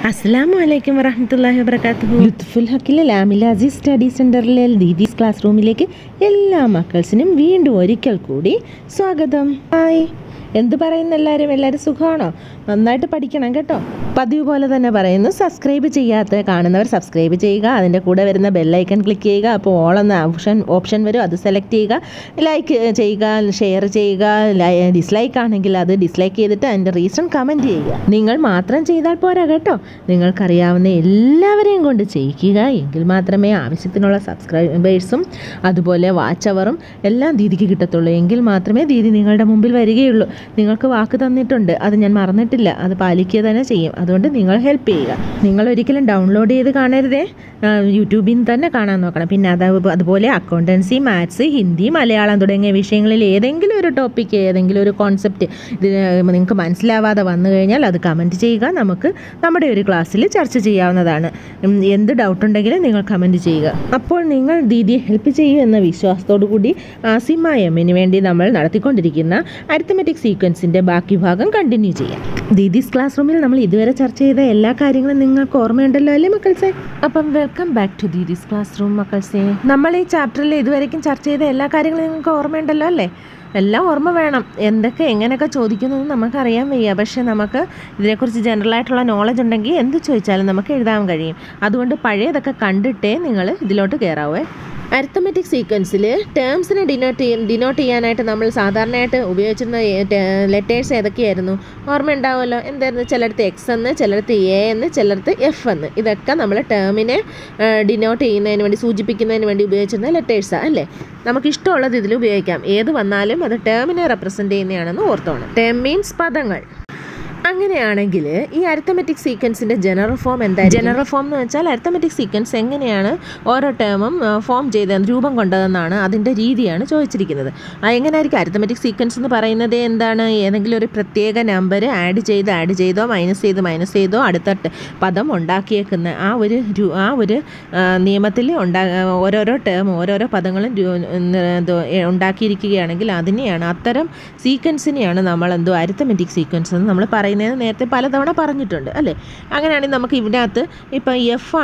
അസ്സലാമു വറഹ്മത്തുള്ളാഹി വബറകാതുഹു. ലുത്ഫുൽ ഹക്കിലെ LamiLazi സ്റ്റഡി സെൻറ്ററിലെ ദീദീസ് ക്ലാസ് റൂമിലേക്ക് എല്ലാ മക്കൾസിനും വീണ്ടും ഒരിക്കൽ കൂടി സ്വാഗതം. ഹായ്, എന്ത് പറയുന്നു എല്ലാവരും സുഖമാണോ? നന്നായിട്ട് പഠിക്കണം കേട്ടോ. പതിവ് പോലെ തന്നെ പറയുന്നു, സബ്സ്ക്രൈബ് ചെയ്യാത്ത കാണുന്നവർ സബ്സ്ക്രൈബ് ചെയ്യുക, അതിൻ്റെ കൂടെ വരുന്ന ബെല്ലൈക്കൺ ക്ലിക്ക് ചെയ്യുക. അപ്പോൾ ഓൾ എന്ന ഓപ്ഷൻ വരും, അത് സെലക്ട് ചെയ്യുക. ലൈക്ക് ചെയ്യുക, ഷെയർ ചെയ്യുക. ഡിസ്ലൈക്ക് ആണെങ്കിൽ അത് ഡിസ്ലൈക്ക് ചെയ്തിട്ട് അതിൻ്റെ റീസൺ കമൻറ്റ് ചെയ്യുക. നിങ്ങൾ മാത്രം ചെയ്താൽ പോരാ കേട്ടോ, നിങ്ങൾക്കറിയാവുന്ന എല്ലാവരെയും കൊണ്ട് ചെയ്യിക്കുക. എങ്കിൽ മാത്രമേ ആവശ്യത്തിനുള്ള സബ്സ്ക്രൈബേഴ്സും അതുപോലെ വാച്ച് അവറും എല്ലാം ദീദിക്ക് കിട്ടത്തുള്ളൂ. എങ്കിൽ മാത്രമേ ദീദി നിങ്ങളുടെ മുമ്പിൽ വരികയുള്ളൂ. നിങ്ങൾക്ക് വാക്ക് തന്നിട്ടുണ്ട്, അത് ഞാൻ മറന്നിട്ടില്ല, അത് പാലിക്കുക തന്നെ ചെയ്യും. അതുകൊണ്ട് നിങ്ങൾ ഹെൽപ്പ് ചെയ്യുക. നിങ്ങൾ ഒരിക്കലും ഡൗൺലോഡ് ചെയ്ത് കാണരുതേ, യൂട്യൂബിൽ നിന്ന് തന്നെ കാണാൻ നോക്കണം. പിന്നെ അതുപോലെ അക്കൗണ്ടൻസി, മാത്സ്, ഹിന്ദി, മലയാളം തുടങ്ങിയ വിഷയങ്ങളിൽ ഏതെങ്കിലും ഒരു ടോപ്പിക്ക്, ഏതെങ്കിലും ഒരു കോൺസെപ്റ്റ് ഇത് നിങ്ങൾക്ക് മനസ്സിലാവാതെ വന്നു കഴിഞ്ഞാൽ അത് കമൻറ്റ് ചെയ്യുക. നമുക്ക് നമ്മുടെ ഒരു ക്ലാസ്സിൽ ചർച്ച ചെയ്യാവുന്നതാണ്. എന്ത് ഡൗട്ടുണ്ടെങ്കിലും നിങ്ങൾ കമൻറ്റ് ചെയ്യുക. അപ്പോൾ നിങ്ങൾ ദീദിയെ ഹെൽപ്പ് ചെയ്യൂ എന്ന വിശ്വാസത്തോടു കൂടി ആസിമ എമ്മിന് വേണ്ടി നമ്മൾ നടത്തിക്കൊണ്ടിരിക്കുന്ന അരിത്തമെറ്റിക് സീക്വൻസിൻ്റെ ബാക്കി ഭാഗം കണ്ടിന്യൂ ചെയ്യാം. ദീദീസ് ക്ലാസ് റൂമിൽ നമ്മൾ ഇതുവരെ ചർച്ച ചെയ്ത എല്ലാ കാര്യങ്ങളും നിങ്ങൾക്ക് ഓർമ്മയുണ്ടല്ലോ അല്ലേ മക്കൾസേ? അപ്പം welcome back to Didi's class room മക്കൾസേ. നമ്മൾ ഈ ചാപ്റ്ററിൽ ഇതുവരെയും ചർച്ച ചെയ്ത എല്ലാ കാര്യങ്ങളും നിങ്ങൾക്ക് ഓർമ്മയുണ്ടല്ലോ അല്ലേ? എല്ലാം ഓർമ്മ വേണം. എന്തൊക്കെ എങ്ങനെയൊക്കെ ചോദിക്കുന്നതെന്ന് നമുക്കറിയാൻ വയ്യ, പക്ഷേ നമുക്ക് ഇതിനെക്കുറിച്ച് ജനറലായിട്ടുള്ള നോളജ് ഉണ്ടെങ്കിൽ എന്ത് ചോദിച്ചാലും നമുക്ക് എഴുതാൻ കഴിയും. അതുകൊണ്ട് പഴയതൊക്കെ കണ്ടിട്ടേ നിങ്ങൾ ഇതിലോട്ട് കയറാവേ. അരിത്തമെറ്റിക് സീക്വൻസിൽ ടേംസിനെ ഡിനോട്ട് ചെയ്യാനായിട്ട് നമ്മൾ സാധാരണയായിട്ട് ഉപയോഗിച്ചിരുന്ന ലെറ്റേഴ്സ് ഏതൊക്കെയായിരുന്നു? ഓർമ്മ ഉണ്ടാവുമല്ലോ. എന്തായിരുന്നു? ചിലടത്ത് എക്സ് എന്ന്, ചിലടത്ത് എ എന്ന്, ചിലടത്ത് എഫ് എന്ന്. ഇതൊക്കെ നമ്മൾ ടേമിനെ ഡിനോട്ട് ചെയ്യുന്നതിന് വേണ്ടി, സൂചിപ്പിക്കുന്നതിന് വേണ്ടി ഉപയോഗിച്ചിരുന്ന ലെറ്റേഴ്സാണ് അല്ലേ? നമുക്കിഷ്ടമുള്ളത് ഇതിൽ ഉപയോഗിക്കാം. ഏത് വന്നാലും അത് ടേമിനെ റെപ്രസെൻറ്റ് ചെയ്യുന്നതാണെന്ന് ഓർത്തോണം. ടേം മീൻസ് പദങ്ങൾ. അങ്ങനെയാണെങ്കിൽ ഈ അരിത്തമെറ്റിക് സീക്വൻസിൻ്റെ ജനറൽ ഫോം എന്തായാലും, ജനറൽ ഫോം എന്ന് വെച്ചാൽ അരിത്തമെറ്റിക് സീക്വൻസ് എങ്ങനെയാണ് ഓരോ ടേമും ഫോം ചെയ്തത്, രൂപം കൊണ്ടതെന്നാണ് അതിൻ്റെ രീതിയാണ് ചോദിച്ചിരിക്കുന്നത്. എങ്ങനെയായിരിക്കും അരിത്തമെറ്റിക് സീക്വൻസ് എന്ന് പറയുന്നത്? എന്താണ്? ഏതെങ്കിലും ഒരു പ്രത്യേക നമ്പർ ആഡ് ചെയ്തോ മൈനസ് ചെയ്തോ അടുത്ത പദം ഉണ്ടാക്കിയേക്കുന്ന ആ ഒരു നിയമത്തിൽ ഓരോരോ ടേം, ഓരോരോ പദങ്ങളും ഉണ്ടാക്കിയിരിക്കുകയാണെങ്കിൽ അതിനെയാണ്, അത്തരം സീക്വൻസിനെയാണ് നമ്മൾ അരിത്തമെറ്റിക് സീക്വൻസ് എന്ന് നമ്മൾ പറയുന്നത്. നേരത്തെ പലതവണ പറഞ്ഞിട്ടുണ്ട് അല്ലേ? അങ്ങനെയാണെങ്കിൽ നമുക്ക് ഇതിനകത്ത് ഇപ്പം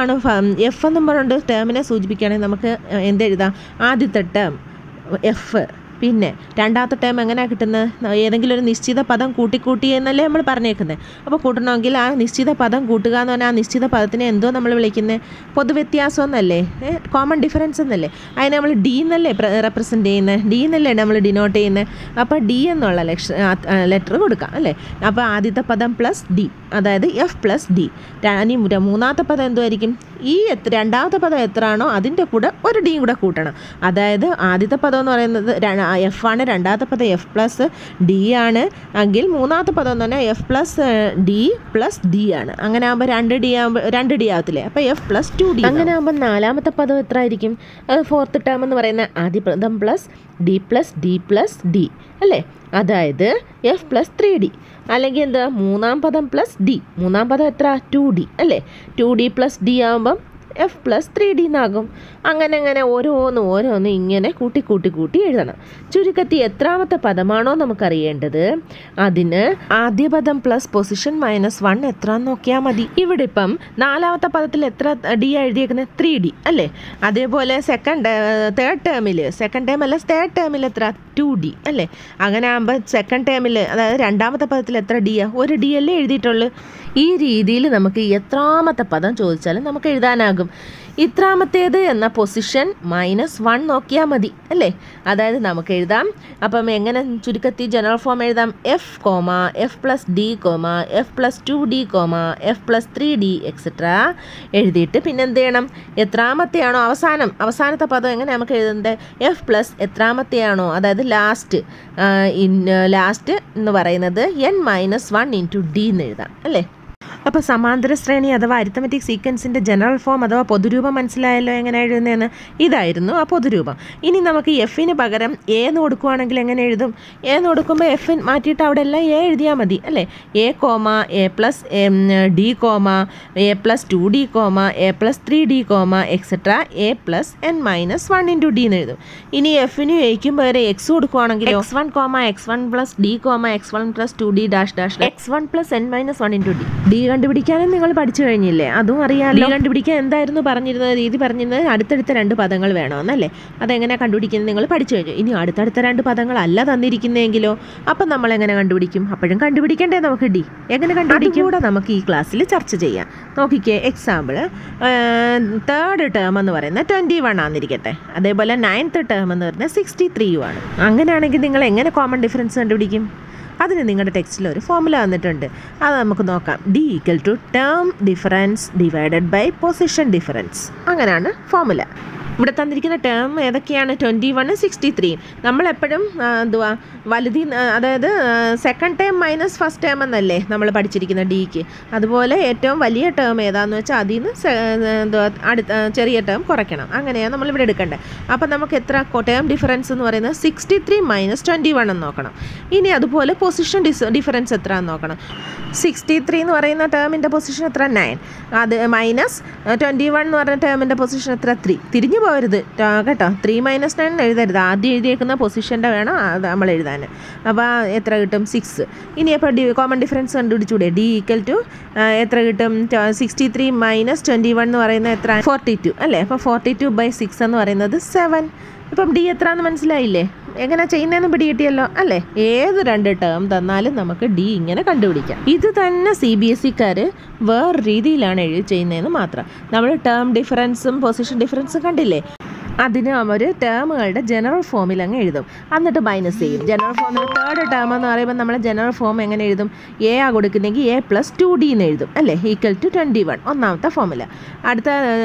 എഫ് എന്നും പറഞ്ഞുകൊണ്ട് ടേമിനെ സൂചിപ്പിക്കുകയാണെങ്കിൽ നമുക്ക് എന്തെഴുതാം? ആദ്യത്തെ ടേം എഫ്, പിന്നെ രണ്ടാമത്തെ ടേം എങ്ങനെയാണ് കിട്ടുന്നത്? ഏതെങ്കിലും ഒരു നിശ്ചിത പദം കൂട്ടി എന്നല്ലേ നമ്മൾ പറഞ്ഞേക്കുന്നത്. അപ്പോൾ കൂട്ടണമെങ്കിൽ ആ നിശ്ചിത പദം കൂട്ടുക എന്ന് പറഞ്ഞാൽ ആ നിശ്ചിത പദത്തിനെ എന്തോ നമ്മൾ വിളിക്കുന്നത്? പൊതുവ്യത്യാസം എന്നല്ലേ, കോമൺ ഡിഫറൻസ് എന്നല്ലേ? അതിനെ നമ്മൾ ഡി എന്നല്ലേ റെപ്രസെൻറ്റ് ചെയ്യുന്നത്, ഡി എന്നല്ലേ നമ്മൾ ഡിനോട്ട് ചെയ്യുന്നത്. അപ്പോൾ ഡി എന്നുള്ള ലെറ്റർ കൊടുക്കാം അല്ലേ? അപ്പോൾ ആദ്യത്തെ പദം പ്ലസ് ഡി, അതായത് എഫ് പ്ലസ് ഡി. ഇനി മൂന്നാമത്തെ പദം എന്തുമായിരിക്കും? ഈ രണ്ടാമത്തെ പദം എത്രയാണോ അതിൻ്റെ കൂടെ ഒരു ഡിയും കൂടെ കൂട്ടണം. അതായത് ആദ്യത്തെ പദം എന്ന് പറയുന്നത് എഫ് ആണ്, രണ്ടാമത്തെ പദം എഫ് പ്ലസ് ഡി ആണ് എങ്കിൽ മൂന്നാമത്തെ പദം എന്ന് പറഞ്ഞാൽ എഫ് പ്ലസ് ഡി ആണ്. അങ്ങനെ ആകുമ്പോൾ രണ്ട് ഡി ആവത്തില്ലേ? അപ്പോൾ എഫ് പ്ലസ് 2D. അങ്ങനെ ആകുമ്പോൾ നാലാമത്തെ പദം എത്ര ആയിരിക്കും? അത് ഫോർത്ത് ടേം എന്ന് പറയുന്ന ആദ്യ പദം പ്ലസ് ഡി അല്ലേ? അതായത് എഫ് പ്ലസ് 3D. അല്ലെങ്കിൽ എന്താ? മൂന്നാം പദം പ്ലസ് ഡി. മൂന്നാം പദം എത്ര? 2D അല്ലേ? 2D പ്ലസ് ഡി ആകുമ്പം എഫ് പ്ലസ് 3D എന്നാകും. അങ്ങനെ ഓരോന്ന് ഇങ്ങനെ കൂട്ടി എഴുതണം. ചുരുക്കത്തിൽ എത്രാമത്തെ പദമാണോ നമുക്കറിയേണ്ടത് അതിന് ആദ്യ പദം പ്ലസ് പൊസിഷൻ -1 എത്രയെന്ന് നോക്കിയാൽ മതി. ഇവിടെ ഇപ്പം നാലാമത്തെ പദത്തിൽ എത്ര ഡി എഴുതിയേക്കുന്നത്? 3D അല്ലേ? അതേപോലെ തേർഡ് ടേമിൽ എത്ര? 2D അല്ലേ? അങ്ങനെ ആകുമ്പോൾ സെക്കൻഡ് ടേമിൽ, അതായത് രണ്ടാമത്തെ പദത്തിൽ എത്ര ഡിയാ? ഒരു ഡി അല്ലേ എഴുതിയിട്ടുള്ളൂ. ഈ രീതിയിൽ നമുക്ക് എത്രാമത്തെ പദം ചോദിച്ചാലും നമുക്ക് എഴുതാനാകും. ഇത്രാമത്തേത് എന്ന പൊസിഷൻ -1 നോക്കിയാൽ മതി അല്ലേ? അതായത് നമുക്ക് എഴുതാം. അപ്പം എങ്ങനെ ചുരുക്കത്തിൽ ജനറൽ ഫോം എഴുതാം? F plus D F plus 2D F plus 3D etcetera എഴുതിയിട്ട് പിന്നെ എന്ത് ചെയ്യണം? എത്രാമത്തെയാണോ അവസാനത്തെ പദം എങ്ങനെ നമുക്ക് എഴുതുന്നത്? എഫ് പ്ലസ് എത്രാമത്തെയാണോ, അതായത് ലാസ്റ്റ് എന്ന് പറയുന്നത് n-1 ഇൻറ്റു ഡി എന്ന് എഴുതാം അല്ലേ? അപ്പോൾ സമാന്തര ശ്രേണി അഥവാ അരിത്തമെറ്റിക് സീക്വൻസിൻ്റെ ജനറൽ ഫോം അഥവാ പൊതുരൂപം മനസ്സിലായല്ലോ എങ്ങനെ എഴുതുന്നതെന്ന്? ഇതായിരുന്നു ആ പൊതുരൂപം. ഇനി നമുക്ക് എഫിന് പകരം എ എന്ന് കൊടുക്കുകയാണെങ്കിൽ എങ്ങനെ എഴുതും? എ എന്ന് കൊടുക്കുമ്പോൾ എഫ് മാറ്റിയിട്ട് അവിടെ എല്ലാം എ എഴുതിയാൽ മതി അല്ലേ? A plus D A plus 2D A plus 3D etcetera A plus n-1 into D എന്ന് എഴുതും. ഇനി എഫിനും എയ്ക്കും പകരം എക്സ് കൊടുക്കുകയാണെങ്കിൽ x1 plus D x1 plus 2D -- x1 plus n-1 into D കണ്ടുപിടിക്കാനും നിങ്ങൾ പഠിച്ചു കഴിഞ്ഞില്ലേ? അതും അറിയാമല്ലോ. ഡി കണ്ടുപിടിക്കാൻ എന്തായിരുന്നു പറഞ്ഞിരുന്നത്? രീതി പറഞ്ഞിരുന്നത് അടുത്തടുത്ത 2 പദങ്ങൾ വേണമെന്നല്ലേ? അതെങ്ങനെ കണ്ടുപിടിക്കുന്നത് നിങ്ങൾ പഠിച്ചു കഴിഞ്ഞു. ഇനി അടുത്തടുത്ത 2 പദങ്ങളല്ല തന്നിരിക്കുന്നതെങ്കിലോ? അപ്പം നമ്മൾ എങ്ങനെ കണ്ടുപിടിക്കും? അപ്പോഴും കണ്ടുപിടിക്കണ്ടേ നമുക്ക് ഡി? എങ്ങനെ കണ്ടുപിടിക്കും കൂടെ നമുക്ക് ഈ ക്ലാസ്സിൽ ചർച്ച ചെയ്യാം. നോക്കിക്കേ, എക്സാമ്പിൾ 3rd ടേം എന്ന് പറയുന്നത് 21 ആണെന്നിരിക്കട്ടെ. അതേപോലെ 9th ടേം എന്ന് പറയുന്നത് 63 ആണ്. അങ്ങനെയാണെങ്കിൽ നിങ്ങൾ എങ്ങനെ കോമൺ ഡിഫറൻസ് കണ്ടുപിടിക്കും? അതിന് നിങ്ങളുടെ ടെക്സ്റ്റിൽ ഒരു ഫോർമുല വന്നിട്ടുണ്ട്. അത് നമുക്ക് നോക്കാം. D equal to term difference divided by position difference. അങ്ങനെയാണ് ഫോർമുല. ഇവിടെ തന്നിരിക്കുന്ന ടേം ഏതൊക്കെയാണ്? 21, 63. നമ്മളെപ്പോഴും അതായത് second term minus first term എന്നല്ലേ നമ്മൾ പഠിച്ചിരിക്കുന്ന ഡിക്ക്. അതുപോലെ ഏറ്റവും വലിയ ടേം ഏതാണെന്ന് വെച്ചാൽ അതിൽ നിന്ന് ചെറിയ ടേം കുറയ്ക്കണം. അങ്ങനെയാണ് നമ്മളിവിടെ എടുക്കേണ്ടത്. അപ്പം നമുക്ക് എത്ര ടേം ഡിഫറൻസ് എന്ന് പറയുന്നത് 63 മൈനസ് 21 എന്ന് നോക്കണം. ഇനി അതുപോലെ പൊസിഷൻ ഡിഫറൻസ് എത്ര എന്ന് നോക്കണം. 63 എന്ന് പറയുന്ന ടേമിൻ്റെ പൊസിഷൻ എത്ര? 9. അത് മൈനസ് 21 എന്ന് പറയുന്ന ടേമിൻ്റെ പൊസിഷൻ എത്ര? 3. തിരിഞ്ഞു പോകരുത് കേട്ടോ. 3 മൈനസ് 9 എഴുതരുത്. ആദ്യം എഴുതിയേക്കുന്ന പൊസിഷൻ്റെ വേണം അത് നമ്മൾ എഴുതാൻ. അപ്പോൾ എത്ര കിട്ടും? 6. ഇനി അപ്പോൾ കോമൺ ഡിഫറൻസ് കണ്ടുപിടിച്ചൂടെ? ഡി ഈക്വൽ ടു എത്ര കിട്ടും? 63 മൈനസ് 21 എന്ന് പറയുന്നത് എത്ര? 42 അല്ലേ? അപ്പോൾ 42/6 എന്ന് പറയുന്നത് 7. ഇപ്പം ഡി എത്ര എന്ന് മനസ്സിലായില്ലേ? എങ്ങനെ ചെയ്യുന്നതെന്ന് പിടികിട്ടിയല്ലോ അല്ലേ? ഏത് 2 ടേം തന്നാലും നമുക്ക് ഡി ഇങ്ങനെ കണ്ടുപിടിക്കാം. ഇത് തന്നെ CBSEക്കാർ വേറെ രീതിയിലാണ് എഴുതി ചെയ്യുന്നതെന്ന് മാത്രം. നമ്മൾ ടേം ഡിഫറൻസും പൊസിഷൻ ഡിഫറൻസും കണ്ടില്ലേ? അതിന് അവർ ടേമുകളുടെ ജനറൽ ഫോമിൽ അങ്ങ് എഴുതും. എന്നിട്ട് മൈനസ് ചെയ്യും. ജനറൽ ഫോമിൽ 3rd ടേം എന്ന് പറയുമ്പോൾ നമ്മൾ ജനറൽ ഫോം എങ്ങനെ എഴുതും? എ ആ കൊടുക്കുന്നെങ്കിൽ A + 2D എന്ന് എഴുതും അല്ലേ? ഈക്വൽ ടു 21 ഒന്നാമത്തെ ഫോമുല. അടുത്ത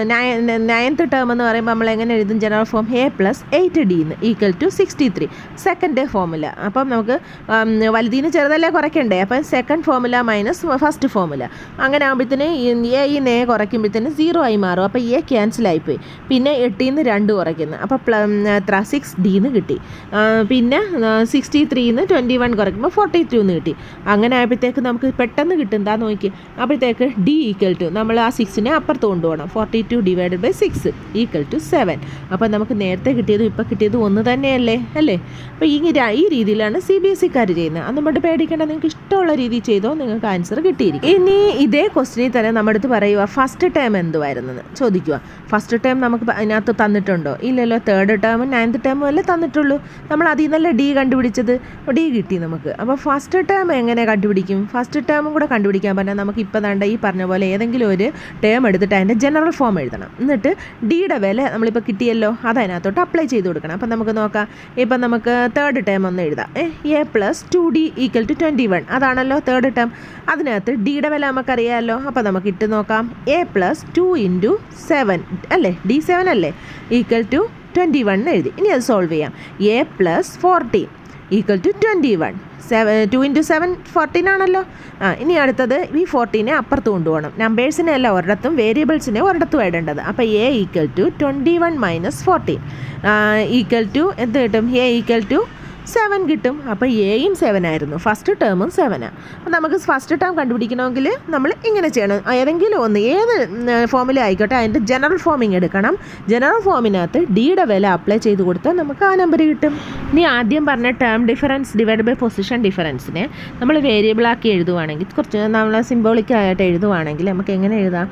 9th ടേം എന്ന് പറയുമ്പോൾ നമ്മൾ എങ്ങനെ എഴുതും? ജനറൽ ഫോം A + 8D എന്ന് ഈക്വൽ ടു 63 സെക്കൻഡ് ഫോമുല. അപ്പം നമുക്ക് വലുതിന് ചെറുതല്ലേ കുറയ്ക്കണ്ടേ? അപ്പം second formula minus first formula. അങ്ങനെ ആകുമ്പോഴത്തേന് എ കുറയ്ക്കുമ്പോഴത്തേന് 0 ആയി മാറും. അപ്പോൾ എ ക്യാൻസലായിപ്പോയി. പിന്നെ 8 നിന്ന് 2 കുറയ്ക്കുന്നത്. അപ്പോൾ എത്ര? 6D എന്ന് കിട്ടി. പിന്നെ 63 നിന്ന് 21 കുറയ്ക്കുമ്പോൾ 42 എന്ന് കിട്ടി. അങ്ങനെ ആയപ്പോഴത്തേക്ക് നമുക്ക് പെട്ടെന്ന് കിട്ടും. എന്താ നോക്കി? അപ്പോഴത്തേക്ക് ഡി ഈക്വൽ ടു നമ്മൾ ആ 6നെ അപ്പുറത്ത് കൊണ്ടുപോകണം. 42 / 6 ഈക്വൽ ടു 7. അപ്പോൾ നമുക്ക് നേരത്തെ കിട്ടിയതും ഇപ്പോൾ കിട്ടിയതും ഒന്ന് തന്നെയല്ലേ അല്ലേ? അപ്പോൾ ഈ രീതിയിലാണ് CBSEക്കാർ ചെയ്യുന്നത്. അത് നമ്മുടെ പേടിക്കേണ്ട. നിങ്ങൾക്ക് ഇഷ്ടമുള്ള രീതി ചെയ്തോ, നിങ്ങൾക്ക് ആൻസർ കിട്ടിയിരിക്കും. ഇനി ഇതേ ക്വസ്റ്റിനിൽ തന്നെ നമ്മുടെ അടുത്ത് പറയുക ഫസ്റ്റ് ടേം എന്തുവായിരുന്നെന്ന് ചോദിക്കുക. ഫസ്റ്റ് ടേം നമുക്ക് അതിനകത്ത് തന്നിട്ടുണ്ടോ? ഇല്ലല്ലോ. 3rd ടേമും 9th ടേമും അല്ലേ തന്നിട്ടുള്ളൂ. നമ്മൾ അതിൽ നിന്നല്ലേ ഡി കണ്ടുപിടിച്ചത്. ഡി കിട്ടി നമുക്ക്. അപ്പോൾ ഫസ്റ്റ് ടേം എങ്ങനെ കണ്ടുപിടിക്കും? ഫസ്റ്റ് ടേമും കൂടെ കണ്ടുപിടിക്കാൻ പറഞ്ഞാൽ നമുക്ക് ഇപ്പോൾ ദാണ്ട ഈ പറഞ്ഞ പോലെ ഏതെങ്കിലും ഒരു ടേം എടുത്തിട്ട് അതിൻ്റെ ജനറൽ ഫോം എഴുതണം. എന്നിട്ട് ഡിയുടെ വില നമ്മളിപ്പോൾ കിട്ടിയല്ലോ അത് അതിനകത്തോട്ട് അപ്ലൈ ചെയ്ത് കൊടുക്കണം. അപ്പം നമുക്ക് നോക്കാം. ഇപ്പം നമുക്ക് 3rd ടേം ഒന്ന് എഴുതാം. A + 2D ഈക്വൽ ടു 21 അതാണല്ലോ 3rd ടേം. അതിനകത്ത് ഡിയുടെ വില നമുക്കറിയാമല്ലോ. അപ്പോൾ നമുക്ക് ഇട്ട് നോക്കാം. A + 2 × 7 അല്ലേ? D7 അല്ലേ? ഈക്വൽ ടു 21 എഴുതി. ഇനി അത് സോൾവ് ചെയ്യാം. A + 14 equal to 21. 2 × 7 14 ആണല്ലോ. ഇനി അടുത്തത് ഈ 14നെ അപ്പുറത്ത് കൊണ്ടുപോകണം. നമ്പേഴ്സിനെ അല്ല ഒരിടത്തും, വേരിയബിൾസിനെ ഒരിടത്തും ഇടേണ്ടത്. അപ്പോൾ A equal to 21 - 14 equal to എന്ത് കിട്ടും? A ഈക്വൽ ടു 7 കിട്ടും. അപ്പോൾ എയും 7 ആയിരുന്നു. ഫസ്റ്റ് ടേമും 7. അപ്പോൾ നമുക്ക് ഫസ്റ്റ് ടേം കണ്ടുപിടിക്കണമെങ്കിൽ നമ്മൾ ഇങ്ങനെ ചെയ്യണം. ഏതെങ്കിലും ഒന്ന്, ഏത് ഫോമിൽ ആയിക്കോട്ടെ, അതിൻ്റെ ജനറൽ ഫോമിങ് എടുക്കണം. ജനറൽ ഫോമിനകത്ത് ഡിയുടെ വില അപ്ലൈ ചെയ്ത് കൊടുത്താൽ നമുക്ക് ആ നമ്പർ കിട്ടും. ഇനി ആദ്യം പറഞ്ഞ term difference divide by position ഡിഫറൻസിനെ നമ്മൾ വേരിയബിളാക്കി എഴുതുവാണെങ്കിൽ, കുറച്ച് നമ്മൾ സിംബോളിക്കായിട്ട് എഴുതുവാണെങ്കിൽ നമുക്ക് എങ്ങനെ എഴുതാം?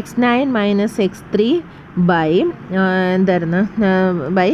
x9 - x3 ബൈ എന്തായിരുന്നു? ബൈ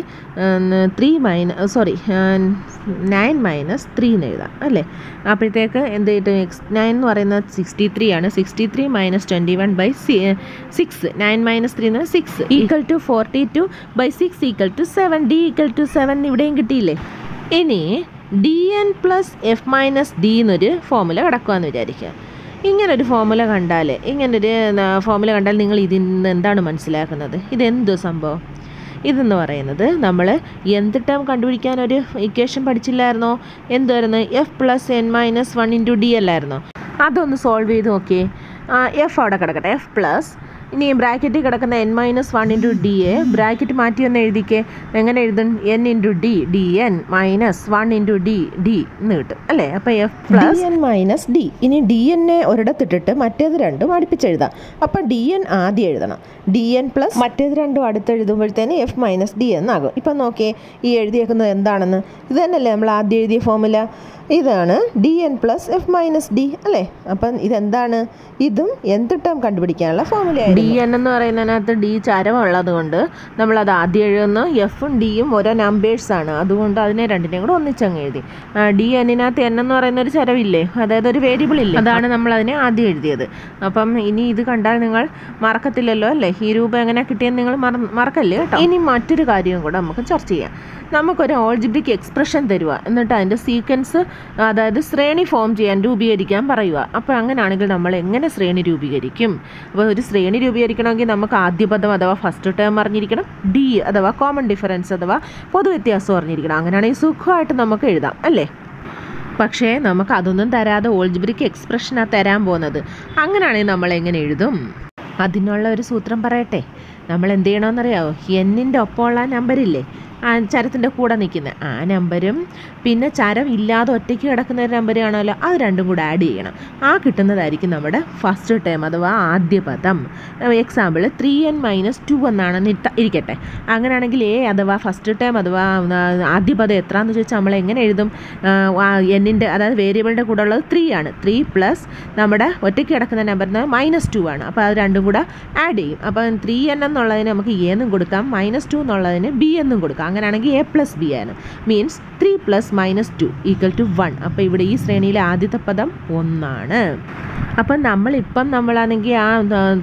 9 - 3 എന്ന് എഴുതാം അല്ലേ? അപ്പോഴത്തേക്ക് എന്ത് കിട്ടും? x9 എന്ന് പറയുന്നത് 63 ആണ്. 63 - 21/6 9 - 3 എന്ന് 6 equal to 42/6 equal to 7. D equal to 7 ഇവിടെയും കിട്ടിയില്ലേ? ഇനി dn + f - d എന്നൊരു ഫോമുല കിടക്കുകയെന്ന് വിചാരിക്കുക. ഇങ്ങനൊരു ഫോമുല കണ്ടാൽ നിങ്ങൾ ഇതിൽ നിന്ന് എന്താണ് മനസ്സിലാക്കുന്നത്? ഇതെന്തോ സംഭവം? ഇതെന്ന് പറയുന്നത് നമ്മൾ എന്ത് ടേം കണ്ടുപിടിക്കാൻ ഒരു ഇക്വേഷൻ പഠിച്ചില്ലായിരുന്നോ? എന്തായിരുന്നു? f + n - 1 × d അല്ലായിരുന്നോ? അതൊന്ന് സോൾവ് ചെയ്ത് നോക്കിയേ. എഫ് അവിടെ കിടക്കട്ടെ. f + ഇനി ബ്രാക്കറ്റിൽ കിടക്കുന്ന n-1 into D A bracket മാറ്റി ഒന്ന് എഴുതിക്കേ. എങ്ങനെ എഴുതും? n into D D N minus 1 into D D എന്ന് കിട്ടും അല്ലേ. അപ്പോൾ F plus N minus D. ഇനി ഡി എന്നെ ഒരിടത്തിട്ടിട്ട് മറ്റേത് രണ്ടും അടുപ്പിച്ചെഴുതാം. അപ്പം ഡി എൻ ആദ്യം എഴുതണം. ഡി എൻ പ്ലസ് മറ്റേത് രണ്ടും അടുത്തെഴുതുമ്പോഴത്തേന് എഫ് മൈനസ് ഡി എന്നാകും. ഇപ്പം നോക്കിയേ ഈ എഴുതിയേക്കുന്നത് എന്താണെന്ന്. ഇത് തന്നെയല്ലേ നമ്മൾ ആദ്യം എഴുതിയ ഫോമുല. ഇതാണ് D N plus F minus D അല്ലേ. അപ്പം ഇതെന്താണ്? ഇതും nth ടേം കണ്ടുപിടിക്കാനുള്ള ഫോമുലയാണ്. ഡി എൻ എന്ന് പറയുന്നതിനകത്ത് ഡി ചരമുള്ളത് കൊണ്ട് നമ്മളത് ആദ്യം എഴുതുന്നു. എഫും ഡിയും ഓരോ നമ്പേഴ്സാണ്, അതുകൊണ്ട് അതിനെ രണ്ടിനെയും കൂടെ ഒന്നിച്ചങ്ങ് എഴുതി. ഡി എന്നിനകത്ത് എൻ എന്ന് പറയുന്ന ഒരു ചരവില്ലേ, അതായത് ഒരു വേരിയബിൾ ഇല്ലേ, അതാണ് നമ്മൾ അതിനെ ആദ്യം എഴുതിയത്. അപ്പം ഇനി ഇത് കണ്ടാൽ നിങ്ങൾ മറക്കത്തില്ലല്ലോ അല്ലേ. ഈ രൂപം എങ്ങനെ കിട്ടിയെന്ന് നിങ്ങൾ മറക്കല്ലേ കേട്ടോ. ഇനി മറ്റൊരു കാര്യവും കൂടെ നമുക്ക് ചർച്ച ചെയ്യാം. നമുക്കൊരു ഓൾജിബ്രിക് എക്സ്പ്രഷൻ തരുക, എന്നിട്ട് അതിൻ്റെ സീക്വൻസ് അതായത് ശ്രേണി ഫോം ചെയ്യാൻ രൂപീകരിക്കാൻ പറയുക. അപ്പോൾ അങ്ങനെയാണെങ്കിൽ നമ്മൾ എങ്ങനെ ശ്രേണി രൂപീകരിക്കും? അപ്പോൾ ഒരു ശ്രേണി രൂപീകരിക്കണമെങ്കിൽ നമുക്ക് ആദ്യ പദം അഥവാ ഫസ്റ്റ് ടേം അറിഞ്ഞിരിക്കണം, ഡി അഥവാ കോമൺ ഡിഫറൻസ് അഥവാ പൊതുവ്യത്യാസം അറിഞ്ഞിരിക്കണം. അങ്ങനെയാണെങ്കിൽ സുഖമായിട്ട് നമുക്ക് എഴുതാം അല്ലേ. പക്ഷേ നമുക്ക് അതൊന്നും തരാതെ ഓൾജിബ്രിക് എക്സ്പ്രഷനാണ് തരാൻ പോകുന്നത്. അങ്ങനെയാണെങ്കിൽ നമ്മൾ എങ്ങനെ എഴുതും? അതിനുള്ള ഒരു സൂത്രം പറയട്ടെ. നമ്മൾ എന്ത് ചെയ്യണമെന്നറിയാമോ? എന്നിൻ്റെ ഒപ്പമുള്ള നമ്പറില്ലേ, ആ ചരത്തിൻ്റെ കൂടെ നിൽക്കുന്ന ആ നമ്പരും പിന്നെ ചരം ഇല്ലാതെ ഒറ്റയ്ക്ക് കിടക്കുന്ന ഒരു നമ്പർ ആണല്ലോ, അത് രണ്ടും കൂടെ ആഡ് ചെയ്യണം. ആ കിട്ടുന്നതായിരിക്കും നമ്മുടെ ഫസ്റ്റ് ടേം അഥവാ ആദ്യ പദം. എക്സാമ്പിൾ 3n-2 എന്നാണെന്ന് ഇരിക്കട്ടെ. അങ്ങനെയാണെങ്കിൽ എ അഥവാ ഫസ്റ്റ് ടേം അഥവാ ആദ്യ പദം എത്രയാണെന്ന് ചോദിച്ചാൽ നമ്മൾ എങ്ങനെ എഴുതും? എന്നിൻ്റെ അതായത് വേരിയബിളിൻ്റെ കൂടെ ഉള്ളത് 3 ആണ്. 3 പ്ലസ് നമ്മുടെ ഒറ്റയ്ക്ക് കിടക്കുന്ന നമ്പറിന് -2 ആണ്. അപ്പോൾ അത് രണ്ടും കൂടെ ആഡ് ചെയ്യും. അപ്പം 3n എന്നുള്ളതിന് നമുക്ക് എ എന്നും കൊടുക്കാം, -2 എന്നുള്ളതിന് ബി എന്നും കൊടുക്കാം. അങ്ങനെയാണെങ്കിൽ എ പ്ലസ് ബി ആണ്. മീൻസ് 3 + -2 = 1. അപ്പോൾ ഇവിടെ ഈ ശ്രേണിയിലെ ആദ്യത്തെ പദം 1 ആണ്. അപ്പം നമ്മളാണെങ്കിൽ ആ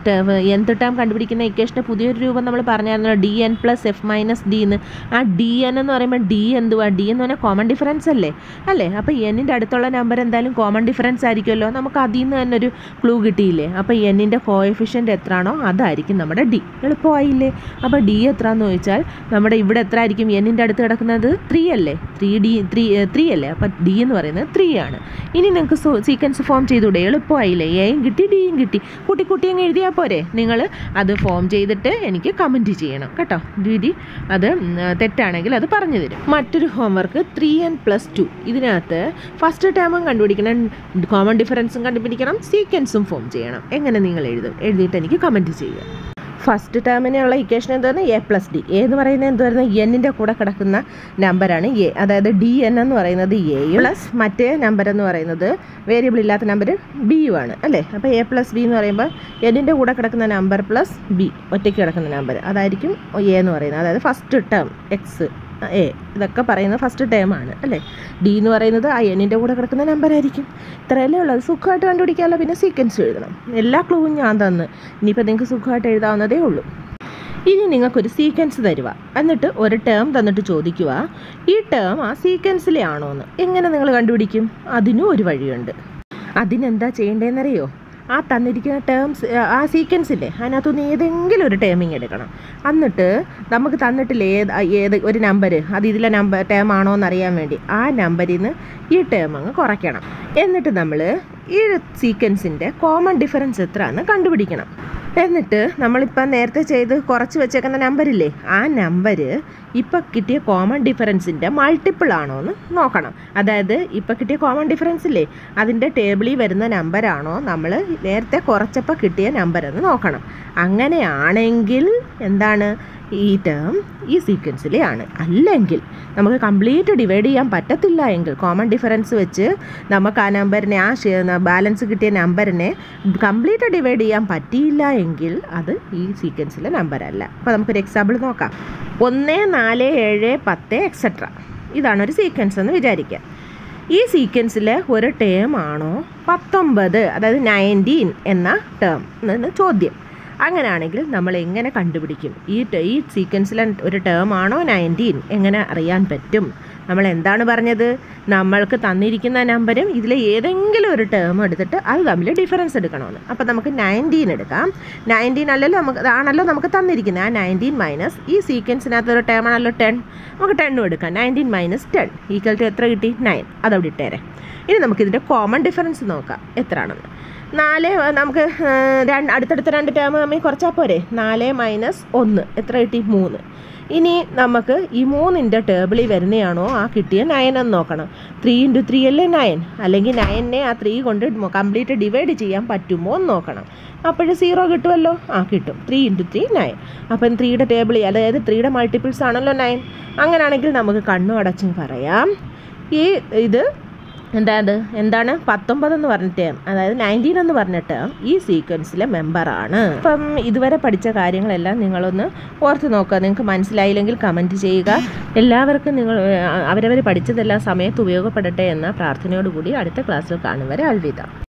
nth ടേം കണ്ടുപിടിക്കുന്ന ഇക്വേഷൻ്റെ പുതിയൊരു രൂപം നമ്മൾ പറഞ്ഞായിരുന്നു, D N plus F minus D എന്ന്. ആ ഡി എൻ എന്ന് പറയുമ്പോൾ ഡി എന്തുവാ? ഡി എന്ന് പറഞ്ഞാൽ കോമൺ ഡിഫറൻസ് അല്ലേ. അപ്പോൾ എന്നിൻ്റെ അടുത്തുള്ള നമ്പർ എന്തായാലും കോമൺ ഡിഫറൻസ് ആയിരിക്കുമല്ലോ. നമുക്ക് അതിൽ നിന്ന് തന്നെ ഒരു ക്ലൂ കിട്ടിയില്ലേ. അപ്പോൾ എന്നിൻ്റെ കോഎഫിഷ്യൻ്റ് എത്രയാണോ അതായിരിക്കും നമ്മുടെ ഡി. എളുപ്പമായില്ലേ. അപ്പോൾ ഡി എത്രയാണെന്ന് ചോദിച്ചാൽ നമ്മുടെ ഇവിടെ എത്ര ആയിരിക്കും? എന്നിൻ്റെ അടുത്ത് കിടക്കുന്നത് 3 അല്ലേ. 3 അല്ലേ. അപ്പോൾ ഡി എന്ന് പറയുന്നത് 3 ആണ്. ഇനി നിങ്ങൾക്ക് സീക്വൻസ് ഫോം ചെയ്തുകൂടെ? എളുപ്പമായില്ലേ. എയും കിട്ടി ഡിയും കിട്ടി. കുട്ടി അങ്ങ് എഴുതിയാൽ പോരെ. നിങ്ങൾ അത് ഫോം ചെയ്തിട്ട് എനിക്ക് കമൻറ്റ് ചെയ്യണം കേട്ടോ. ദീദി അത് തെറ്റാണെങ്കിൽ അത് പറഞ്ഞു തരും. മറ്റൊരു ഹോംവർക്ക് 3n+2. ഇതിനകത്ത് ഫസ്റ്റ് ടേമും കണ്ടുപിടിക്കണം, കോമൺ ഡിഫറൻസും കണ്ടുപിടിക്കണം, സീക്വൻസും ഫോം ചെയ്യണം. എങ്ങനെ നിങ്ങൾ എഴുതും? എഴുതിയിട്ട് എനിക്ക് കമൻറ്റ് ചെയ്യുക. ഫസ്റ്റ് ടേമിനുള്ള ഇക്വേഷൻ എന്തായിരുന്നു? A plus D. എ എന്ന് പറയുന്നത് എന്തുവായിരുന്നു? എന്നിൻ്റെ കൂടെ കിടക്കുന്ന നമ്പറാണ് എ. അതായത് ഡി എൻ എന്ന് പറയുന്നത് എയും പ്ലസ് മറ്റേ നമ്പർ എന്ന് പറയുന്നത് വേരിയബിൾ ഇല്ലാത്ത നമ്പർ ബിയും ആണ് അല്ലേ. അപ്പോൾ എ പ്ലസ് ബി എന്ന് പറയുമ്പോൾ എന്നിൻ്റെ കൂടെ കിടക്കുന്ന നമ്പർ പ്ലസ് ബി ഒറ്റയ്ക്ക് കിടക്കുന്ന നമ്പർ അതായിരിക്കും എ എന്ന് പറയുന്നത്. അതായത് ഫസ്റ്റ് ടേം എക്സ് എ ഇതൊക്കെ പറയുന്നത് ഫസ്റ്റ് ടേം ആണ് അല്ലേ. ഡി എന്ന് പറയുന്നത് ആ എന്നിൻ്റെ കൂടെ കിടക്കുന്ന നമ്പർ ആയിരിക്കും. ഇത്രയല്ലേ ഉള്ളത്. സുഖമായിട്ട് കണ്ടുപിടിക്കാമല്ലോ. പിന്നെ സീക്വൻസ് എഴുതണം. എല്ലാ ക്ലൂവും ഞാൻ തന്ന്. ഇനിയിപ്പോൾ നിങ്ങൾക്ക് സുഖമായിട്ട് എഴുതാവുന്നതേ ഉള്ളൂ. ഇനി നിങ്ങൾക്കൊരു സീക്വൻസ് തരുക, എന്നിട്ട് ഒരു ടേം തന്നിട്ട് ചോദിക്കുക ഈ ടേം ആ സീക്വൻസിലെ ആണോ എന്ന്. എങ്ങനെ നിങ്ങൾ കണ്ടുപിടിക്കും? അതിനും ഒരു വഴിയുണ്ട്. അതിനെന്താ ചെയ്യേണ്ടതെന്നറിയോ? ആ തന്നിരിക്കുന്ന ടേംസ് ആ സീക്വൻസില്ലേ അതിനകത്തുനിന്ന് ഏതെങ്കിലും ഒരു ടേമിങ് എടുക്കണം. എന്നിട്ട് നമുക്ക് തന്നിട്ടില്ലേ ഏത് ഒരു നമ്പർ, അത് ഇതിലെ ടേം ആണോ എന്നറിയാൻ വേണ്ടി ആ നമ്പറിൽ നിന്ന് ഈ ടേം അങ്ങ് കുറയ്ക്കണം. എന്നിട്ട് നമ്മൾ ഈ സീക്വൻസിൻ്റെ കോമൺ ഡിഫറൻസ് എത്രയാണെന്ന് കണ്ടുപിടിക്കണം. എന്നിട്ട് നമ്മളിപ്പം നേരത്തെ ചെയ്ത് കുറച്ച് വെച്ചേക്കുന്ന നമ്പറില്ലേ ആ നമ്പർ ഇപ്പം കിട്ടിയ കോമൺ ഡിഫറൻസിൻ്റെ മൾട്ടിപ്പിൾ ആണോ എന്ന് നോക്കണം. അതായത് ഇപ്പം കിട്ടിയ കോമൺ ഡിഫറൻസ് ഇല്ലേ അതിൻ്റെ ടേബിളിൽ വരുന്ന നമ്പറാണോ നമ്മൾ നേരത്തെ കുറച്ചപ്പോൾ കിട്ടിയ നമ്പറെന്ന് നോക്കണം. അങ്ങനെയാണെങ്കിൽ എന്താണ്? ഈ ടേം ഈ സീക്വൻസിലെ ആണ്. അല്ലെങ്കിൽ നമുക്ക് കംപ്ലീറ്റ് ഡിവൈഡ് ചെയ്യാൻ പറ്റത്തില്ല എങ്കിൽ കോമൺ ഡിഫറൻസ് വെച്ച് നമുക്ക് ആ നമ്പറിനെ ബാലൻസ് കിട്ടിയ നമ്പറിനെ കംപ്ലീറ്റ് ഡിവൈഡ് ചെയ്യാൻ പറ്റിയില്ല എങ്കിൽ അത് ഈ സീക്വൻസിലെ നമ്പറല്ല. അപ്പോൾ നമുക്കൊരു എക്സാമ്പിൾ നോക്കാം. 1, 4, 7, 10 എക്സെട്ര. ഇതാണ് ഒരു സീക്വൻസ് എന്ന് വിചാരിക്കുക. ഈ സീക്വൻസിലെ ഒരു ടേം ആണോ 19 അതായത് 19 എന്ന ടേം എന്നാണ് ചോദ്യം. അങ്ങനെയാണെങ്കിൽ നമ്മൾ എങ്ങനെ കണ്ടുപിടിക്കും? ഈ സീക്വൻസിലെ ഒരു ടേം ആണോ 19 എങ്ങനെ അറിയാൻ പറ്റും? നമ്മൾ എന്താണ് പറഞ്ഞത്? നമ്മൾക്ക് തന്നിരിക്കുന്ന നമ്പരും ഇതിലെ ഏതെങ്കിലും ഒരു ടേം എടുത്തിട്ട് അത് തമ്മിൽ ഡിഫറൻസ് എടുക്കണമെന്ന്. അപ്പോൾ നമുക്ക് 19 എടുക്കാം. 19 അല്ലല്ലോ അതാണല്ലോ നമുക്ക് തന്നിരിക്കുന്നത്. ആ 19 മൈനസ് ഈ സീക്വൻസിനകത്ത് ഒരു ടേം ആണല്ലോ 10. നമുക്ക് 10 എടുക്കാം. 19 - 10 = എത്ര കിട്ടി? 9. അതവിടെ ഇട്ടേരെ. ഇനി നമുക്കിതിൻ്റെ കോമൺ ഡിഫറൻസ് നോക്കാം എത്രയാണെന്ന്. 4 നമുക്ക് അടുത്തടുത്ത 2 ടേം തമ്മിൽ കുറച്ചാൽ പോരെ. 4 - 1 എത്ര കിട്ടി? 3. ഇനി നമുക്ക് ഈ 3ൻ്റെ ടേബിളിൽ വരുന്നതാണോ ആ കിട്ടിയ 9 എന്ന് നോക്കണം. 3 × 3 അല്ലേ 9, അല്ലെങ്കിൽ 9നെ ആ 3 കൊണ്ട് കംപ്ലീറ്റ് ഡിവൈഡ് ചെയ്യാൻ പറ്റുമോ എന്ന് നോക്കണം. അപ്പോൾ 0 കിട്ടുമല്ലോ. കിട്ടും. 3 × 3 9. അപ്പം 3യുടെ ടേബിളിൽ, അതായത് 3യുടെ മൾട്ടിപ്പിൾസ് ആണല്ലോ 9. അങ്ങനെയാണെങ്കിൽ നമുക്ക് കണ്ണു അടച്ചും പറയാം ഇത് എന്താണ് 19 എന്ന് പറഞ്ഞ ടേം, അതായത് 19 എന്ന് പറഞ്ഞ ടേം ഈ സീക്വൻസിലെ മെമ്പറാണ്. അപ്പം ഇതുവരെ പഠിച്ച കാര്യങ്ങളെല്ലാം നിങ്ങളൊന്ന് ഓർത്ത് നോക്കുക. നിങ്ങൾക്ക് മനസ്സിലായില്ലെങ്കിൽ കമൻറ്റ് ചെയ്യുക. എല്ലാവർക്കും അവരവർ പഠിച്ചതെല്ലാം സമയത്ത് ഉപയോഗപ്പെടട്ടെ എന്ന പ്രാർത്ഥനയോടുകൂടി അടുത്ത ക്ലാസ്സിൽ കാണും വരെ അൽവിദ.